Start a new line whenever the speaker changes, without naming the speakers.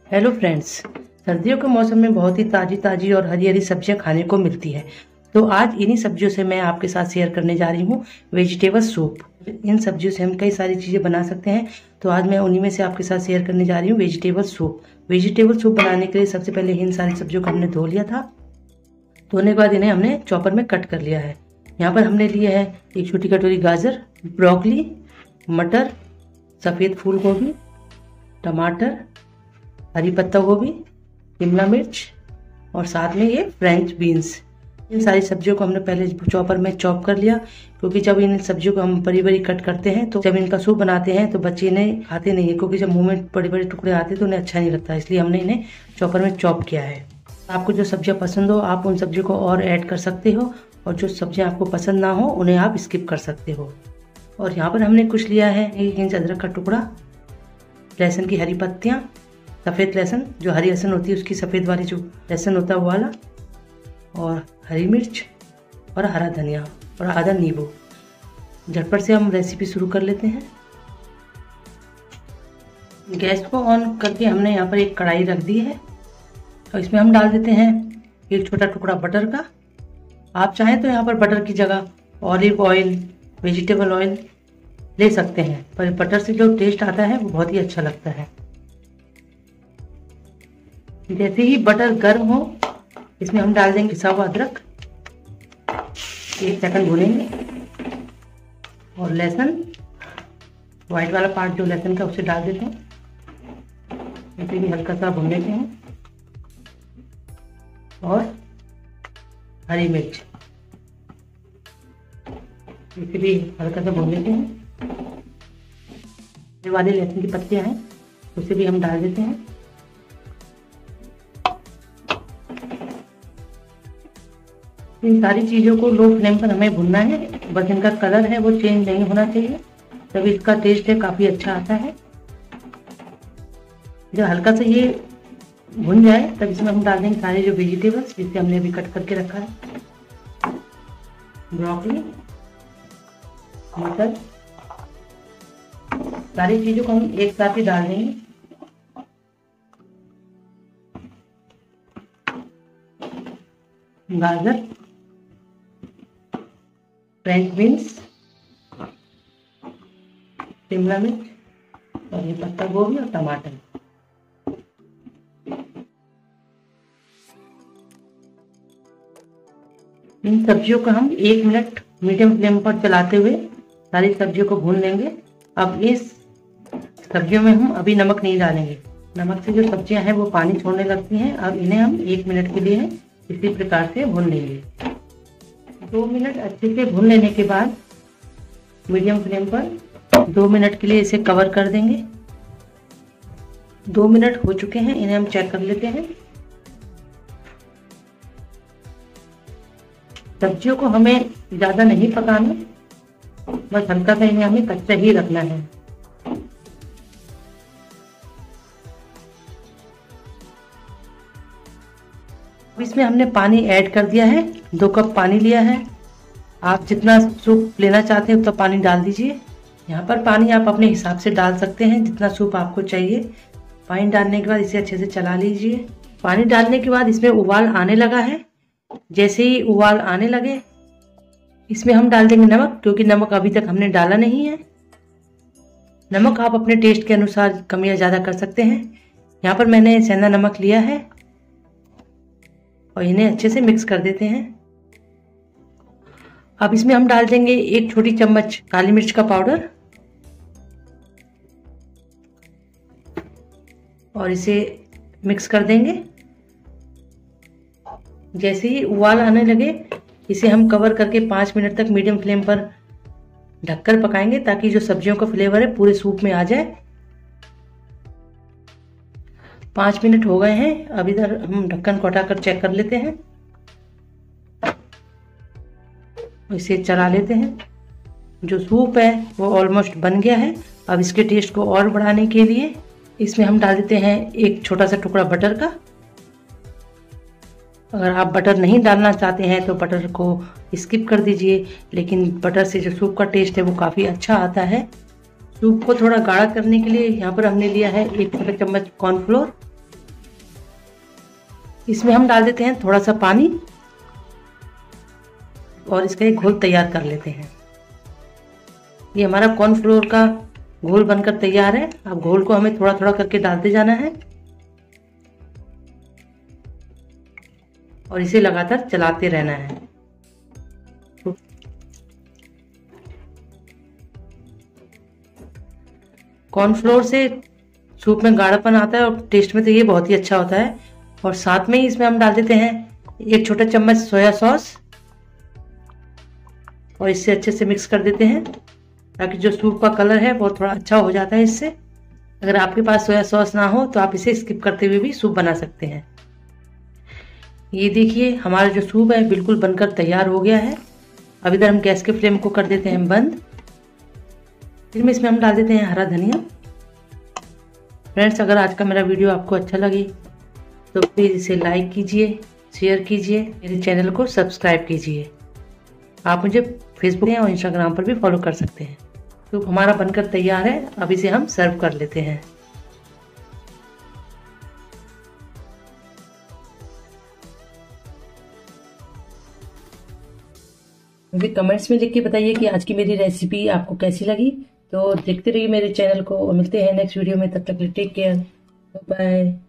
Hello friends, सर्दियों के मौसम में बहुत ही ताज़ी ताज़ी और हरी हरी सब्जियां खाने को मिलती है। तो आज इन्हीं सब्जियों से मैं आपके साथ शेयर करने जा रही हूँ वेजिटेबल सूप। इन सब्जियों से हम कई सारी चीज़ें बना सकते हैं। तो आज मैं उन्हीं में से आपके साथ शेयर करने जा रही हूँ वेजिटेबल सूप। वेजिटेबल सूप बनाने के लिए सबसे पहले इन सारी सब्जियों को हमने धो लिया था। धोने के बाद इन्हें हमने चॉपर में कट कर लिया है। यहाँ पर हमने लिए है एक छोटी कटोरी गाजर, ब्रोकली, मटर, सफ़ेद फूल गोभी, टमाटर, हरी पत्ता गोभी, शिमला मिर्च और साथ में ये फ्रेंच बीन्स। इन सारी सब्जियों को हमने पहले चॉपर में चॉप कर लिया, क्योंकि जब इन सब्जियों को हम बड़ी बड़ी कट करते हैं तो जब इनका सूप बनाते हैं तो बच्चे इन्हें खाते नहीं है, क्योंकि जब मुंह में बड़े बड़े टुकड़े आते हैं तो उन्हें अच्छा नहीं लगता। इसलिए हमने इन्हें चॉपर में चॉप किया है। आपको जो सब्जियाँ पसंद हो आप उन सब्जियों को और ऐड कर सकते हो, और जो सब्जियाँ आपको पसंद ना हो उन्हें आप स्किप कर सकते हो। और यहाँ पर हमने कुछ लिया है 1 इंच अदरक का टुकड़ा, लहसुन की हरी पत्तियाँ, सफ़ेद लहसुन, जो हरी लहसुन होती है उसकी सफ़ेद वाली जो लहसुन होता है वो वाला, और हरी मिर्च और हरा धनिया और आधा नींबू। झटपट से हम रेसिपी शुरू कर लेते हैं। गैस को ऑन करके हमने यहाँ पर एक कढ़ाई रख दी है और इसमें हम डाल देते हैं एक छोटा टुकड़ा बटर का। आप चाहें तो यहाँ पर बटर की जगह ऑलिव ऑयल, वेजिटेबल ऑयल ले सकते हैं, पर बटर से जो टेस्ट आता है वो बहुत ही अच्छा लगता है। जैसे ही बटर गर्म हो इसमें हम डाल देंगे पिसा हुआ अदरक, 1 सेकंड भूनेंगे, और लहसुन, व्हाइट वाला पार्ट जो लहसुन का उसे डाल देते हैं। इसे भी हल्का सा भून लेते हैं, और हरी मिर्च इसे भी हल्का सा भून लेते हैं। ये वाली लहसुन की पत्तियां हैं उसे भी हम डाल देते हैं। इन सारी चीज़ों को लो फ्लेम पर हमें भुनना है, बस इनका कलर है वो चेंज नहीं होना चाहिए, तभी इसका टेस्ट है काफ़ी अच्छा आता है। जब हल्का सा ये भुन जाए तब इसमें हम डाल देंगे सारे जो वेजिटेबल्स जिसे हमने अभी कट करके रखा है। ब्रोकली, मटर, सारी चीज़ों को हम एक साथ ही डाल देंगे। गाजर, फ्रेंच बीन्स, शिमला मिर्च और ये पत्ता गोभी और टमाटर। इन सब्जियों को हम 1 मिनट मीडियम फ्लेम पर चलाते हुए सारी सब्जियों को भून लेंगे। अब इस सब्जियों में हम अभी नमक नहीं डालेंगे। नमक से जो सब्जियां हैं वो पानी छोड़ने लगती हैं। अब इन्हें हम 1 मिनट के लिए इसी प्रकार से भून लेंगे। 2 मिनट अच्छे से भून लेने के बाद मीडियम फ्लेम पर 2 मिनट के लिए इसे कवर कर देंगे। 2 मिनट हो चुके हैं, इन्हें हम चेक कर लेते हैं। सब्जियों को हमें ज़्यादा नहीं पकाना, बस हल्का सा इन्हें हमें कच्चा ही रखना है। इसमें हमने पानी ऐड कर दिया है, 2 कप पानी लिया है। आप जितना सूप लेना चाहते हैं उतना पानी डाल दीजिए। यहाँ पर पानी आप अपने हिसाब से डाल सकते हैं जितना सूप आपको चाहिए। पानी डालने के बाद इसे अच्छे से चला लीजिए। पानी डालने के बाद इसमें उबाल आने लगा है। जैसे ही उबाल आने लगे इसमें हम डाल देंगे नमक, क्योंकि नमक अभी तक हमने डाला नहीं है। नमक आप अपने टेस्ट के अनुसार कम या ज़्यादा कर सकते हैं। यहाँ पर मैंने सेंधा नमक लिया है और इन्हें अच्छे से मिक्स कर देते हैं। अब इसमें हम डाल देंगे 1 छोटी चम्मच काली मिर्च का पाउडर और इसे मिक्स कर देंगे। जैसे ही उबाल आने लगे इसे हम कवर करके 5 मिनट तक मीडियम फ्लेम पर ढककर पकाएंगे, ताकि जो सब्जियों का फ्लेवर है पूरे सूप में आ जाए। 5 मिनट हो गए हैं। अब इधर हम ढक्कन को हटाकर चेक कर लेते हैं, इसे चला लेते हैं। जो सूप है वो ऑलमोस्ट बन गया है। अब इसके टेस्ट को और बढ़ाने के लिए इसमें हम डाल देते हैं एक छोटा सा टुकड़ा बटर का। अगर आप बटर नहीं डालना चाहते हैं तो बटर को स्किप कर दीजिए, लेकिन बटर से जो सूप का टेस्ट है वो काफ़ी अच्छा आता है। सूप को थोड़ा गाढ़ा करने के लिए यहाँ पर हमने लिया है 1 छोटा चम्मच कॉर्नफ्लोर इसमें हम डाल देते हैं थोड़ा सा पानी और इसका एक घोल तैयार कर लेते हैं। ये हमारा कॉर्नफ्लोर का घोल बनकर तैयार है। अब घोल को हमें थोड़ा थोड़ा करके डालते जाना है और इसे लगातार चलाते रहना है। कॉर्नफ्लोर से सूप में गाढ़ापन आता है और टेस्ट में तो ये बहुत ही अच्छा होता है। और साथ में ही इसमें हम डाल देते हैं 1 छोटा चम्मच सोया सॉस और इससे अच्छे से मिक्स कर देते हैं ताकि जो सूप का कलर है वो थोड़ा अच्छा हो जाता है इससे। अगर आपके पास सोया सॉस ना हो तो आप इसे स्किप करते हुए भी सूप बना सकते हैं। ये देखिए हमारा जो सूप है बिल्कुल बनकर तैयार हो गया है। अब इधर हम गैस के फ्लेम को कर देते हैं बंद। फिर में इसमें हम डाल देते हैं हरा धनिया। फ्रेंड्स, अगर आज का मेरा वीडियो आपको अच्छा लगे तो प्लीज़ इसे लाइक कीजिए, शेयर कीजिए, मेरे चैनल को सब्सक्राइब कीजिए। आप मुझे फेसबुक और इंस्टाग्राम पर भी फॉलो कर सकते हैं। तो हमारा बनकर तैयार है। अब इसे हम सर्व कर लेते हैं। मुझे कमेंट्स में लिख के बताइए कि आज की मेरी रेसिपी आपको कैसी लगी। तो देखते रहिए मेरे चैनल को और मिलते हैं नेक्स्ट वीडियो में। तब तक टेक केयर, बाय।